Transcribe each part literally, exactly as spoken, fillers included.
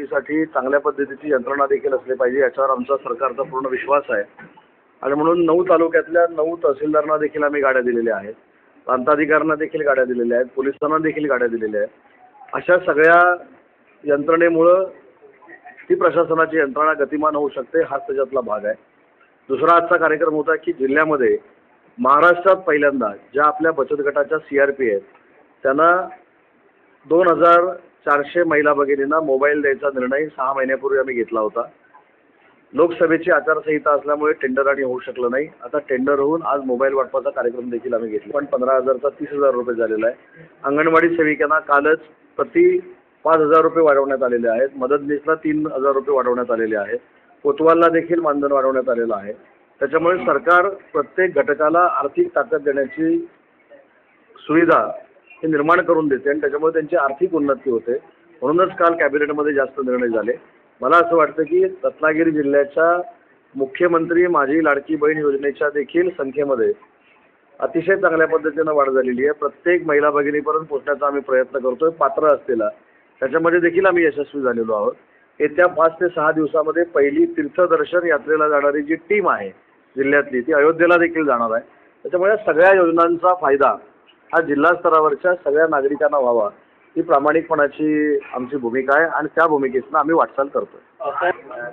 घरगुतीसाठी चांगल्या पद्धतीची यंत्रणा देखील असली पाहिजे याच्यावर आमचा सरकारचा पूर्ण विश्वास आहे आणि म्हणून नऊ तालुक्यातल्या नऊ तहसीलदारांना देखील आम्ही गाड्या दिलेल्या आहेत, प्रांताधिकाऱ्यांना देखील गाड्या दिलेल्या आहेत, पोलिसांना देखील गाड्या दिलेल्या आहेत। अशा सगळ्या यंत्रणेमुळं ती प्रशासनाची यंत्रणा गतिमान होऊ शकते, हाच त्याच्यातला भाग आहे। दुसरा आजचा कार्यक्रम होता की जिल्ह्यामध्ये महाराष्ट्रात पहिल्यांदा ज्या आपल्या बचत गटाच्या सी आर पी आहेत त्यांना दोन हजार चारशे महिला भगिनींना मोबाईल द्यायचा निर्णय सहा महिन्यापूर्वी आम्ही घेतला होता। लोकसभेची आचारसंहिता असल्यामुळे टेंडर आणि होऊ शकलं नाही, आता टेंडर होऊन आज मोबाईल वाटपाचा कार्यक्रम देखील आम्ही घेतला, पण पंधरा हजारचा तीस हजार रुपये झालेला आहे। अंगणवाडी सेविकांना कालच प्रति पाच हजार रुपये वाढवण्यात आलेले आहेत, मदतनीसला तीन हजार रुपये वाढवण्यात आलेले आहेत, कोतवालला देखील मानधन वाढवण्यात आलेलं आहे। त्याच्यामुळे सरकार प्रत्येक घटकाला आर्थिक ताकद देण्याची सुविधा हे निर्माण करून देते आणि त्याच्यामुळे त्यांची आर्थिक उन्नती होते। म्हणूनच काल कॅबिनेटमध्ये जास्त निर्णय झाले। मला असं वाटतं की रत्नागिरी जिल्ह्याच्या मुख्यमंत्री माझी लाडकी बहीण योजनेच्या देखील संख्येमध्ये अतिशय चांगल्या पद्धतीनं वाढ झालेली आहे। प्रत्येक महिला भगिनीपर्यंत पोहोचण्याचा आम्ही प्रयत्न करतोय, पात्र असलेला त्याच्यामध्ये देखील आम्ही यशस्वी झालेलो आहोत। येत्या पाच ते सहा दिवसामध्ये पहिली तीर्थदर्शन यात्रेला जाणारी जी टीम आहे जिल्ह्यातली ती अयोध्येला देखील जाणार आहे। त्याच्यामुळे सगळ्या योजनांचा फायदा हा जिल्हा स्तरावरच्या सगळ्या नागरिकांना व्हावा ही प्रामाणिकपणाची आमची भूमिका आहे आणि त्या भूमिकेतून आम्ही वाटचाल करतोय।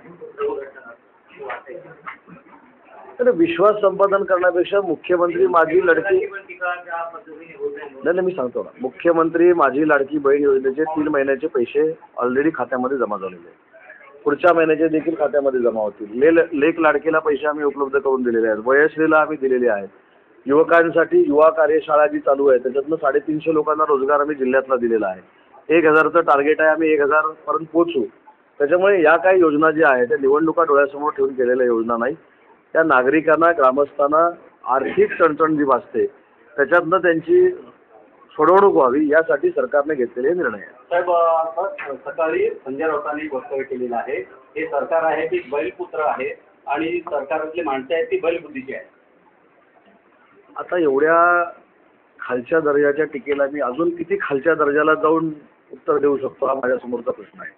तर विश्वास संपादन करण्यापेक्षा मुख्यमंत्री माझी लडकी नाही मी सांगतो ना, मुख्यमंत्री माझी लाडकी बहीण योजनेचे तीन महिन्याचे पैसे ऑलरेडी खात्यामध्ये जमा झालेले आहेत, पुढच्या महिन्याचे देखील खात्यामध्ये जमा होतील। ले लेख लाडकीला पैसे आम्ही उपलब्ध करून दिलेले आहेत, वयश्रीला आम्ही दिलेले आहेत, युवकांसाठी युवा कार्यशाळा जी चालू आहे त्याच्यातनं साडेतीनशे लोकांना रोजगार आम्ही जिल्ह्यातला दिलेला आहे। एक हजारचं टार्गेट आहे, आम्ही एक हजार पर्यंत पोहोचू। त्याच्यामुळे या काही योजना ज्या आहेत त्या निवडणुका डोळ्यासमोर ठेवून केलेल्या योजना नाही, त्या नागरिकांना ग्रामस्थांना आर्थिक चणचण जी भासते त्याच्यातनं त्यांची सोडवणूक व्हावी यासाठी सरकारने घेतलेले निर्णय आहे। साहेब, सकाळी संजय राऊतांनी वक्तव्य केलेलं आहे, हे सरकार आहे ती बैलपुत्र आहे आणि सरकारतली माणसं आहेत ती बैलबुद्धीची आहे। आता एवढ्या खालच्या दर्जाच्या टीकेला मी अजून किती खालच्या दर्जाला जाऊन उत्तर देऊ शकतो हा माझ्यासमोरचा प्रश्न आहे।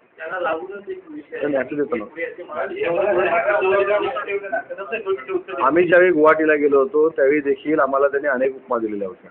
आम्ही ज्यावेळी गुवाहाटीला गेलो होतो त्यावेळी देखील आम्हाला त्यांनी अनेक उपमा दिलेल्या होत्या।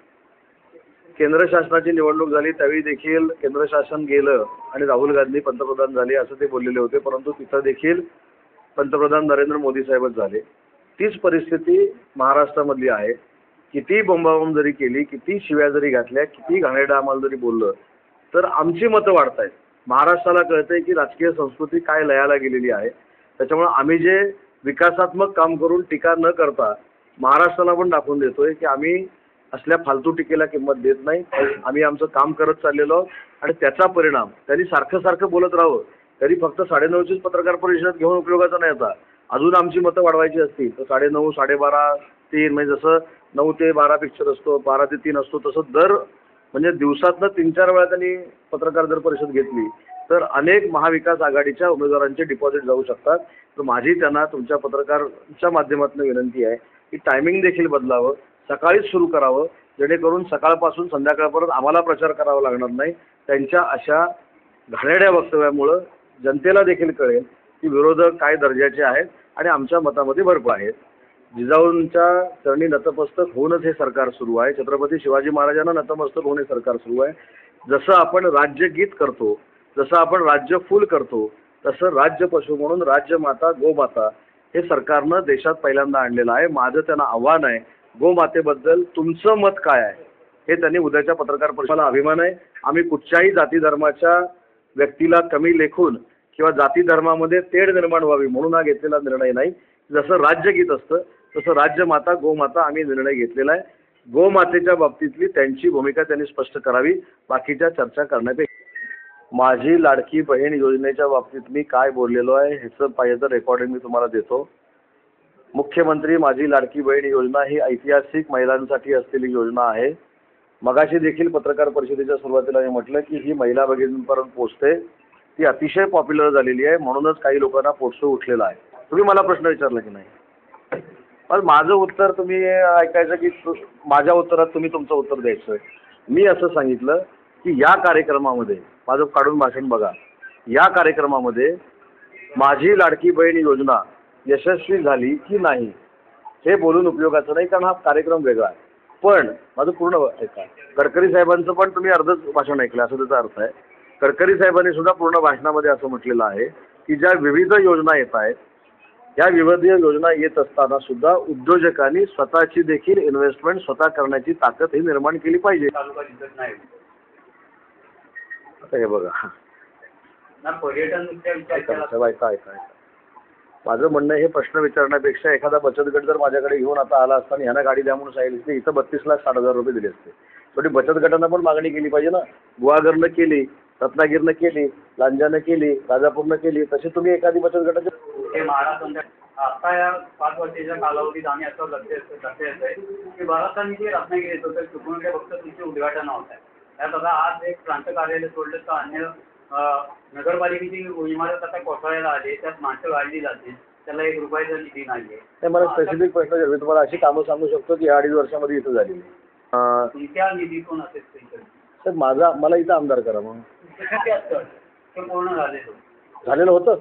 केंद्र शासनाची निवडणूक झाली त्यावेळी देखील केंद्र शासन गेलं आणि राहुल गांधी पंतप्रधान झाले असं ते बोललेले होते, परंतु तिथं देखील पंतप्रधान नरेंद्र मोदी साहेबच झाले। तीच परिस्थिती महाराष्ट्रामधली आहे। किती बोंबाबोंब जरी केली, किती शिव्या जरी घातल्या, किती घाणेरडं आम्हाला जरी बोललं तर आमची मतं वाढत आहेत। महाराष्ट्राला कळतंय की राजकीय संस्कृती काय लयाला गेलेली आहे। त्याच्यामुळे आम्ही जे विकासात्मक काम करून टीका न करता महाराष्ट्राला पण दाखवून देतोय की आम्ही असल्या फालतू टीकेला किंमत देत नाही, आम्ही आमचं काम करत चाललेलो आहोत आणि त्याचा परिणाम त्यांनी सारखं सारखं बोलत राहावं तरी फक्त साडेनऊचीच पत्रकार परिषद घेऊन उपयोगाचा नाही होता। अजून आमची मतं वाढवायची असतील तर साडेनऊ साडेबारा तीन म्हणजे जसं नऊ ते बारा पिक्चर असतो, बारा ते तीन असतो, तसं दर म्हणजे दिवसातनं तीन चार वेळा त्यांनी पत्रकार जर परिषद घेतली तर अनेक महाविकास आघाडीच्या उमेदवारांचे डिपॉझिट जाऊ शकतात। तर माझी त्यांना तुमच्या पत्रकारांच्या माध्यमातून विनंती आहे की टायमिंग देखील बदलावं, सकाळीच सुरू करावं जेणेकरून सकाळपासून संध्याकाळपर्यंत आम्हाला प्रचार करावा लागणार नाही। त्यांच्या अशा घाणेरड्या वक्तव्यामुळं जनतेला देखील कळेल की विरोधक काय दर्जाचे आहेत आणि आमच्या मतामध्ये भरपूर आहेत। जिजाऊंच्या चरणी नतमस्तक होऊनच हे सरकार सुरू आहे, छत्रपती शिवाजी महाराजांना नतमस्तक होऊन हे सरकार सुरू आहे। जसं आपण राज्यगीत करतो, जसं आपण राज्य फुल करतो, तसं राज्य पशु म्हणून राज्यमाता गोमाता हे सरकारनं देशात पहिल्यांदा आणलेलं आहे। माझं त्यांना आव्हान आहे, गोमातेबद्दल तुमचं मत काय आहे हे त्यांनी उद्याच्या पत्रकार परिषदेला अभिमान आहे। आम्ही कुठच्याही जाती धर्माच्या व्यक्तीला कमी लेखून किंवा जाती धर्मामध्ये तेढ निर्माण व्हावी म्हणून हा घेतलेला निर्णय नाही। जसं राज्यगीत असतं तसं राज्यमाता गोमाता आम्ही निर्णय घेतलेला आहे। गोमातेच्या बाबतीतली त्यांची भूमिका त्यांनी स्पष्ट करावी, बाकीच्या चर्चा करण्यापेक्षा। माझी लाडकी बहीण योजनेच्या बाबतीत मी काय बोललेलो आहे ह्याचं पाहिजे तर रेकॉर्डिंग मी तुम्हाला देतो। मुख्यमंत्री माझी लाडकी बहीण योजना ही ऐतिहासिक महिलांसाठी असलेली योजना आहे। मगाशी देखील पत्रकार परिषदेच्या सुरुवातीला मी म्हटलं की ही महिला भगिनींपर्यंत पोहोचते, ती अतिशय पॉप्युलर झालेली आहे, म्हणूनच काही लोकांना पोटसू उठलेला आहे। तुम्ही मला प्रश्न विचारला की नाही, पण माझं उत्तर तुम्ही ऐकायचं की माझ्या उत्तरात तुम्ही तुमचं उत्तर द्यायचं। मी असं सांगितलं की या कार्यक्रमामध्ये माझं काढून भाषण बघा, या कार्यक्रमामध्ये माझी लाडकी बहीण योजना यशस्वी झाली की नाही हे बोलून उपयोगाचं नाही, कारण हा कार्यक्रम वेगळा आहे. पण माझं पूर्ण ऐका, गडकरी साहेबांचं पण तुम्ही अर्धच भाषण ऐकलं असं त्याचा अर्थ आहे. गडकरी साहेबांनी सुद्धा पूर्ण भाषणामध्ये असं म्हटलेलं आहे की ज्या विविध योजना येत आहेत या विविध योजना येत असताना सुद्धा उद्योजकांनी स्वतःची देखील इन्व्हेस्टमेंट स्वतः करण्याची ताकद ही निर्माण केली पाहिजे. तालुका दिसत नाही आता हे बघा, ना पर्यटन विचार ऐका केला साहेब, ऐका ऐका ऐका माझं म्हणणं हे प्रश्न विचारण्यापेक्षा एखादा बचत गट जर माझ्याकडे घेऊन आता आला असता आणि ह्यांना गाडी द्या म्हणून सांगितली इथं बत्तीस लाख साठ हजार रुपये दिले असते. शेवटी बचत गटांना पण मागणी केली पाहिजे ना. गुहागरनं केली, रत्नागिरीनं केली, लांजानं केली, राजापूरनं केली, तशी तुम्ही एखादी बचत गटाची हे महाराष्ट्र आता या पाच वर्षाच्या कालावधीत आम्ही असं लक्ष लक्ष येत आहे की बराचसा जे रत्नागिरी येतो तर चुकून फक्त तुमचे उद्घाटन होत आहे. त्यात आता आज एक प्रांत कार्यालय सोडलं तर अन्य नगरपालिकेची इमारत आता कोसळायला आली, त्यात माणसं गाळली जाते, त्याला एक रुपयाचा निधी नाही आहे. मला स्पेसिफिक प्रश्न मी तुम्हाला अशी कामं सांगू शकतो की अडीच वर्षामध्ये इथं झालेली. तुमच्या निधीतून असेल सर माझा मला इथं आमदार करा मग. ते पूर्ण झाले झालेलं होतं.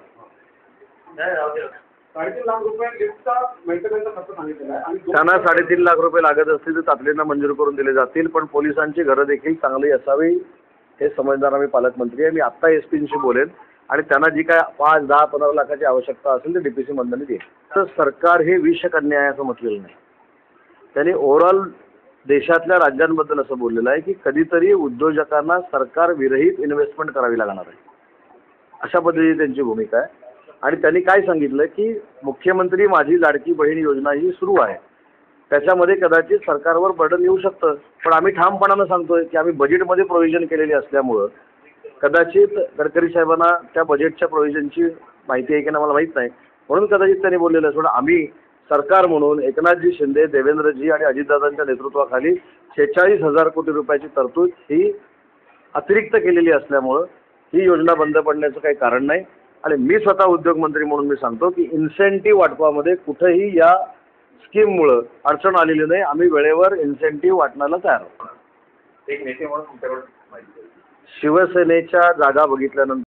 साडेतीन लाख रुपये खर्च सांगितलेला आहे. त्यांना साडेतीन लाख रुपये लागत असतील तर तातडीनं मंजूर करून दिले जातील, पण पोलिसांची घरं देखील चांगली असावी हे समजणारा मी पालकमंत्री आहे. मी आत्ता एस पींशी बोलेन आणि त्यांना जी काय पाच दहा पंधरा लाखाची आवश्यकता असेल ते डीपीसी मधनं देईल. तर सरकार हे विषकन्या आहे असं म्हटलेलं नाही. त्यांनी ओव्हरऑल देशातल्या राज्यांबद्दल असं बोललेलं आहे की कधीतरी उद्योजकांना सरकार विरहित इन्व्हेस्टमेंट करावी लागणार आहे, अशा पद्धतीची त्यांची भूमिका आहे. आणि त्यांनी काय सांगितलं की मुख्यमंत्री माझी लाडकी बहीण योजना ही सुरू आहे, त्याच्यामध्ये कदाचित सरकारवर बर्डन येऊ शकतं, पण आम्ही ठामपणानं सांगतोय की आम्ही बजेटमध्ये प्रोव्हिजन केलेली असल्यामुळं कदाचित गडकरी साहेबांना त्या बजेटच्या प्रोव्हिजनची माहिती आहे की नाही मला माहीत नाही, म्हणून कदाचित त्यांनी बोललेलं आहे. आम्ही सरकार म्हणून एकनाथजी शिंदे, देवेंद्रजी आणि अजितदादांच्या नेतृत्वाखाली शेहेचाळीस हजार कोटी रुपयाची तरतूद ही अतिरिक्त केलेली असल्यामुळं ही योजना बंद पडण्याचं काही कारण नाही. आणि मी स्वतः उद्योगमंत्री म्हणून मी सांगतो की इन्सेंटिव्ह वाटपामध्ये कुठेही या स्कीममुळं अडचण आलेली नाही. आम्ही वेळेवर इन्सेंटिव्ह वाटण्याला तयार आहोत. एक नेते म्हणून तुमच्याकडे शिवसेनेच्या जागा बघितल्यानंतर